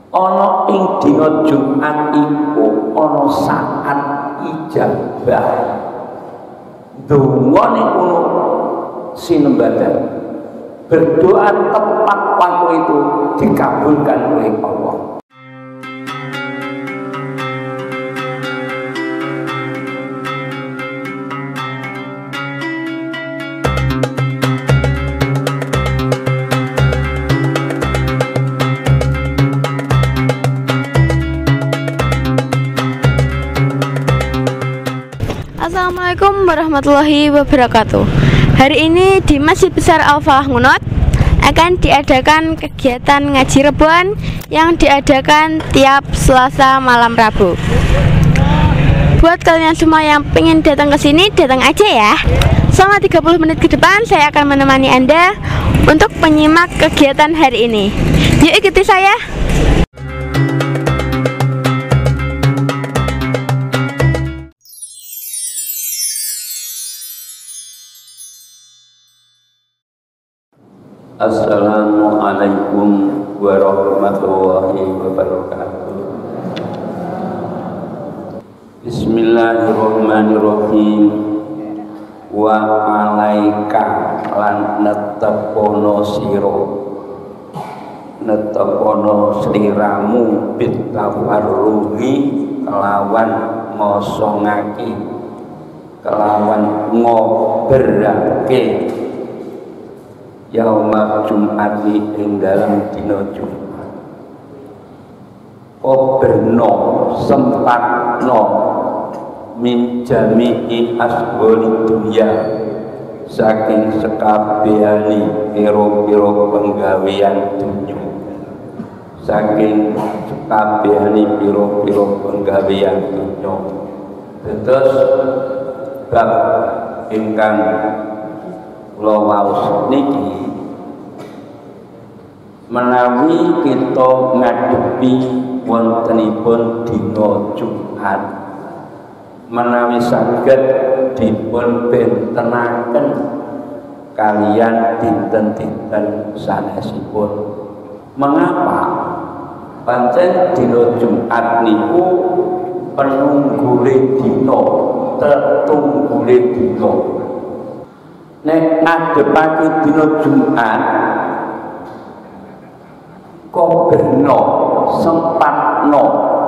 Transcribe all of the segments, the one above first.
ana ing dina Jumat iku ana saat ijabah donga niku sinembadan berdoa tepat waktu itu dikabulkan oleh Allah. Assalamualaikum warahmatullahi wabarakatuh. Hari ini di Masjid Besar Al-Falah Ngunut akan diadakan kegiatan ngaji rebuan yang diadakan tiap Selasa malam Rabu. Buat kalian semua yang pengen datang ke sini, datang aja ya. Selama 30 menit ke depan saya akan menemani Anda untuk menyimak kegiatan hari ini. Yuk ikuti saya. Assalamualaikum warahmatullahi wabarakatuh. Bismillahirrahmanirrahim. Wa alaika lan netepono sira netepono sliramu bitawarruhi kelawan ngosongake kelawan ngobrake yaumul Jum'ati ing dalam dina Jumat. Oberno sempatno min jami'i asboli dunya saking sekabehane pira-pira penggawean dunya, saking sekabehane pira-pira penggawean dunya. Terus bab ingkang kula waos niki menawi kita ngadepi wontenipun dina Jumat, menawi saged dipun bentenaken kalian dinten-dinten sanesipun. Mengapa? Pancen dina Jumat niku penunggule dina, tetunggule dina. Nek ngadepake dina Jumat koberno sempatno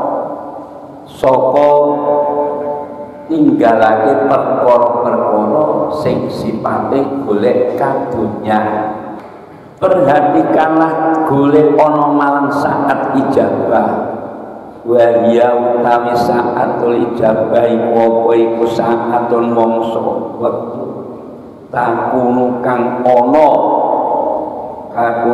saka ninggalake perkara-perkara sing sipate golek kadonya. Perhatikanlah golek ana malang saat ijabah. Wa ya utawi saatul ijabah iku apa iku saatul mangsa wektu takunu kang ana apa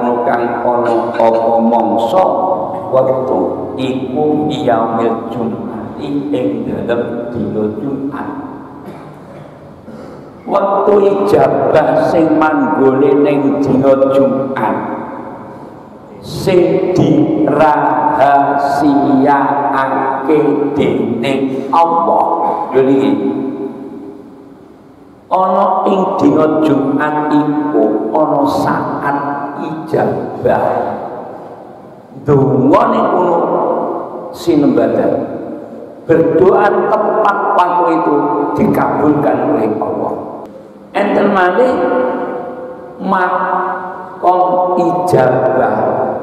mangsa wektu iku yaumil Jum'ati ing dalem dina Jumat. Wektu ijabah sing manggone ning dina Jumat sing dirahasiaake dening Allah. Lho niki ana ing dina Jumat iku ana saat ijabah donga niku sinembadan berdoa tepat waktu itu dikabulkan oleh Allah. Enten malih makom ijabah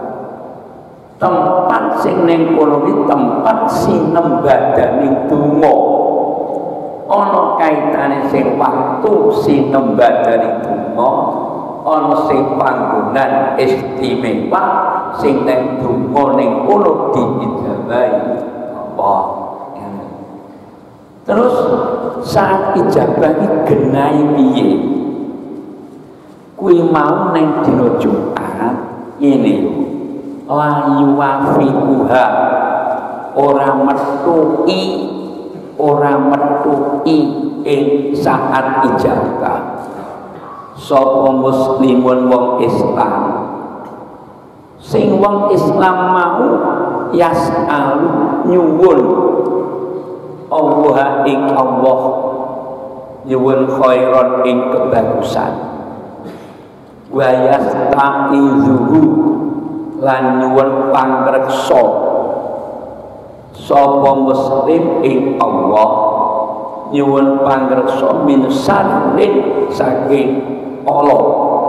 tempat sing ning kono iki tempat sinembadaning donga. Ana kaitane sing waktu sinembadaning donga, ana sing panggonan istimewa sing nek donga ning kono diijabahi Allah. Terus saat ijabah iki genahe piye? Kuwi mau ning dina Jumat ngene lho. La yuwafiquha ora metuki ing saat ijabah sapa muslimun wong Islam sing wong Islam mau yas'alu nyuwun Allah ing Allah nyuwun khairan ing kebagusan wa yasta'izuhu lan nyuwun pangreksa sapa muslim ing Allah, nyuwun pangreksa min syarrin saking Allah,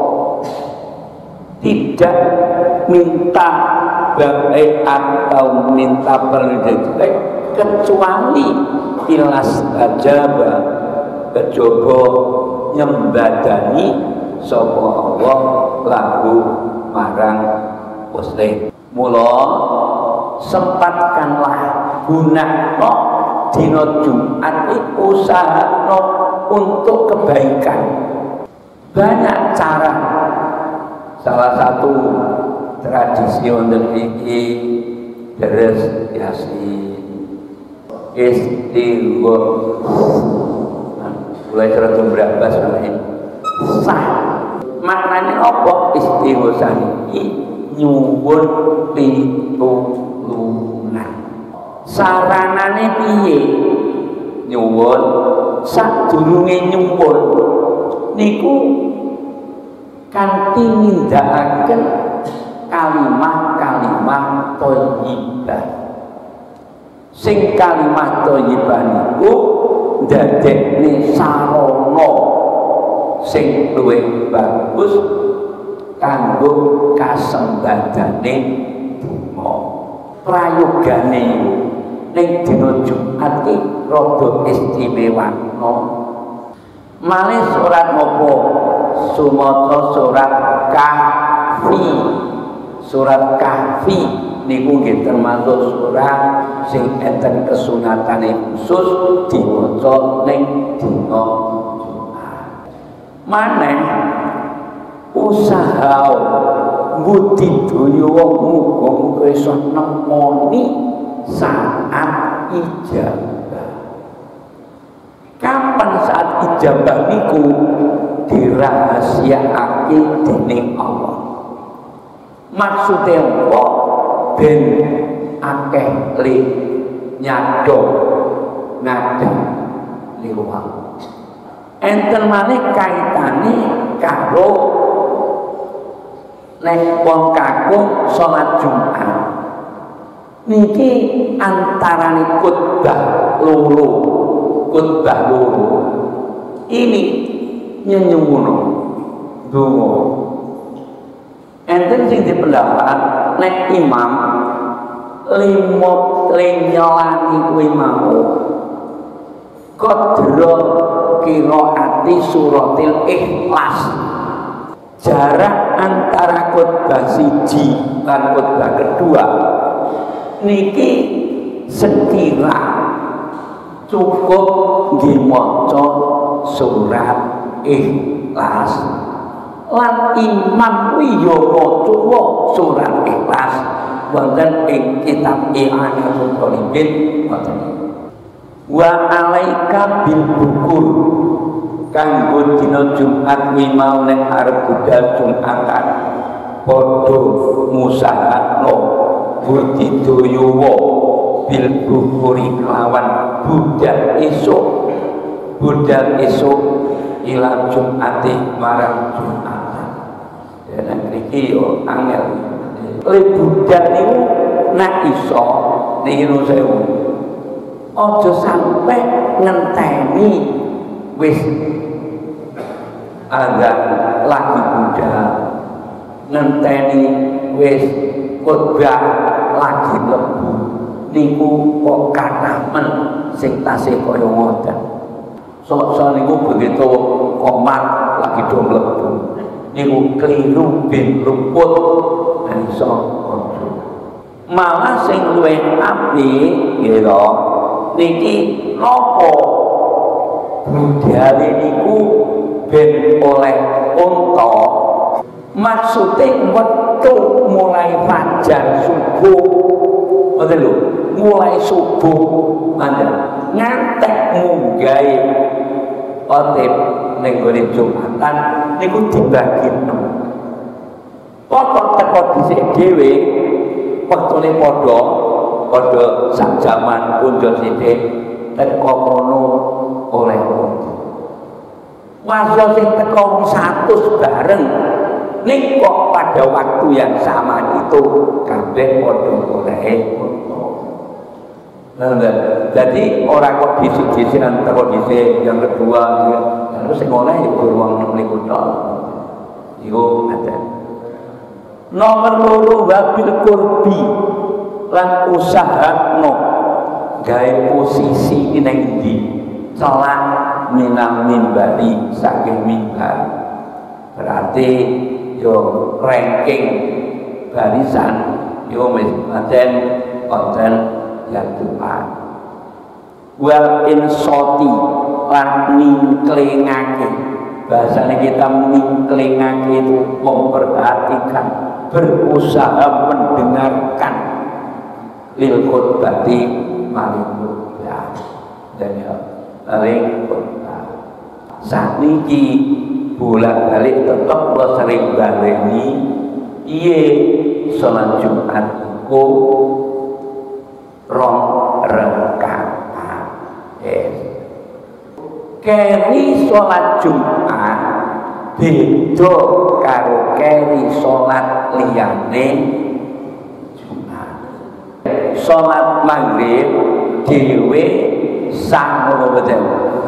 tidak minta baik atau minta perlindungan kecuali ilas ajaba kejaba nyembadani sapa Allah lahu marang muslim. Mula sempatkanlah gunakno dina Jumat usahano untuk kebaikan. Banyak cara. Salah satu tradisi wonten iki deres Yasin istighfar mulai surat berapa soalnya sah maknanya apa istighosah ini nyuwun pitulungan saranane piye nyuwun sadurunge nyuwun niku kanthi nindakaken kalimah-kalimah thayyibah. Sing kalimah thayyibah niku ndadekne sarana sing luwih bagus kanggo kasembadane donga. Prayogane ning dina Jumat iki rada istimewa. Malih surat apa? Sumaca surat Kahfi. Surat Kahfi niku nggih termasuk surat sing enten kesunatane khusus diwaca ning dina Jumat. Maneh usaha budidaya wong muga-muga iso nemoni saat ijabah. Kapan saat ijabah niku dirahasiakake dening Allah. Maksudnya apa? Ben akeh li nyado ngadeg liwat. Enten malih kaitane karo nek wong kakung salat Jumat. Niki antarane khutbah loro. Ini nyenyuwono donga. Enten sing dipendapat nek imam nyolati kuwi mau qadra qiraati suratil Ikhlas. Jarak antara khutbah siji lan khutbah kedua niki sekira cukup nggih maca surat Ikhlas. Lan imam kuwi yo maca surat Ikhlas wonten ing kitab I'anatul Talibin wonten. Wa alaika bil bukur kanggo dina Jumat kuwi mau nek arep budal Jumatan padha musahakno budidaya bil bukuri kelawan budal esuk ila Jumate marang Jumat. Dan mriki yo angel. Le budal niku nek iso niki sewu. Aja sampe ngenteni wis ada lagi budal ngenteni wis khotbah lagi lebu niku kok kanamen sing tasih kaya ngoten. Sok-sok niku begitu komat lagi do mlebu niku kliru bin luput iso malah sing luwih apik nggih to niki napa budale niku ben oleh unta maksudnya wektu mulai fajar subuh ngoten lho mulai subuh ngantek munggahe khotib ning gone Jumatan niku dibagi 6. Pokok teko dhisik dhewe wektune padha sak jaman punjul sithik teko kono oleh wasa sing teko 100 bareng ning kok pada waktu yang sama watu kabeh padha goleke unta. Jadi orang kok disi-disi antara disi yang kedua, lalu sing oleh ya ruang niku tok. Iku ada. Nomor loro wabil kurbi lan usahakno gawe posisi ning ndi celah minang mimbari saking mimbar. Berarti yo ranking barisan yo wis konten yang Tuhan. Wal insoti lan ningklingake. Bahasanya kita ningklingake itu memperhatikan, berusaha mendengarkan lil khutbati maring khutbah. Dan ya maring khutbah. Sakniki bolak-balik tetap lo sering baleni iye salat Jumat iku rong rakaat. Keri salat Jumat beda karo keri salat liyane Jumat. Salat maghrib dhewe sah ngono betul.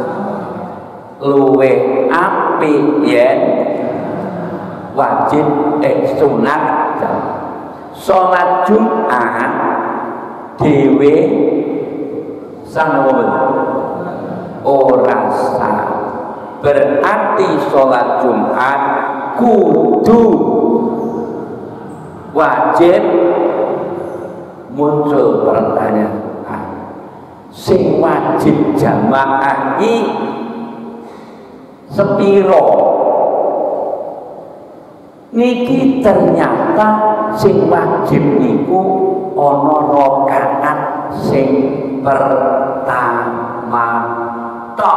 Luwe apik yen wajib sunat. Salat Jumat dhewe sah ngono betul. Ora sah. Berarti sholat Jumat kudu wajib. Muncul pertanyaan, sing wajib jamaah iki sepiro? Niki ternyata sing wajib niku ana rakaat sing pertama tok.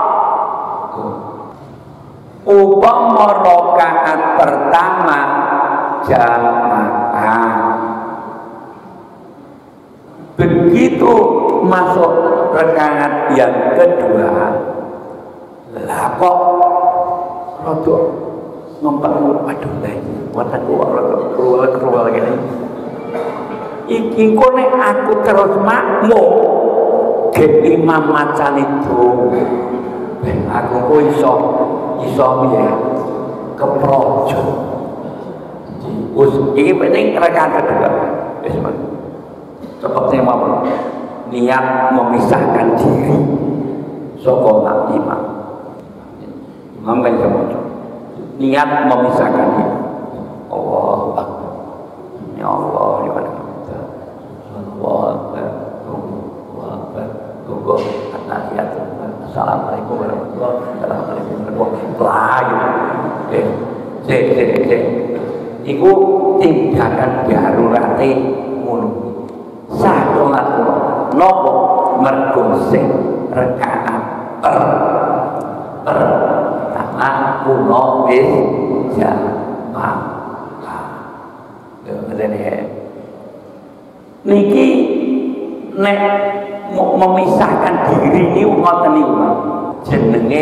Upama rakaat pertama jamaah, begitu masuk rakaat yang kedua, lah kok rada ngempet, aduh lagi watakku rada keluar lagi. Iki kok nek aku terus makmum ke imam macan itu, aku kok iso piye keprojo. Iki penting rakaat kedua. Wis seperti apa? Niat memisahkan diri saka imam. Imam kan semono. Niat memisahkan diri. Allah Akbar. Ya Allah, ya Allah. Allah Akbar. Tunggu tahiyat. Assalamualaikum warahmatullahi wabarakatuh. Iku tindakan darurate ngono. Sah salat napa mergo sing rakaat pertama kuno wis jamaah. Niki nek memisahkan diri ini ngoten niku jenenge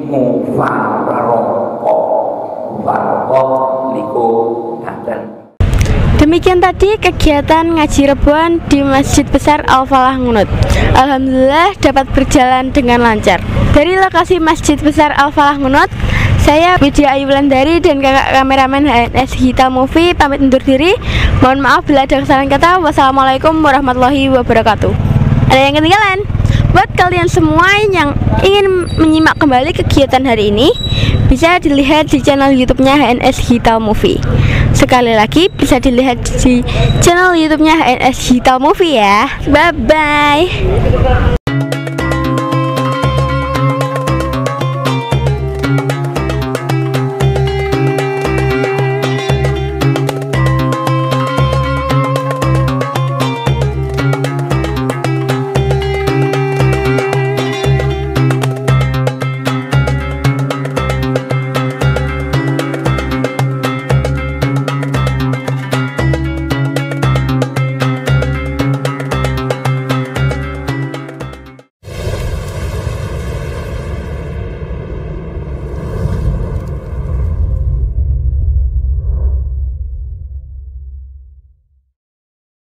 mufaraqah niku ngaten. Demikian tadi kegiatan ngaji Rebuan di Masjid Besar Al-Falah Ngunut. Alhamdulillah dapat berjalan dengan lancar. Dari lokasi Masjid Besar Al-Falah Ngunut, saya Widya Ayu Wulandari dan kakak kameramen HNS Hitam Movie pamit undur diri. Mohon maaf bila ada kesalahan kata. Wassalamualaikum warahmatullahi wabarakatuh. Ada yang ketinggalan? Buat kalian semua yang ingin menyimak kembali kegiatan hari ini, bisa dilihat di channel YouTube-nya HNS Hitam Movie. Sekali lagi bisa dilihat di channel YouTube-nya HNS Hitam Movie ya. Bye bye.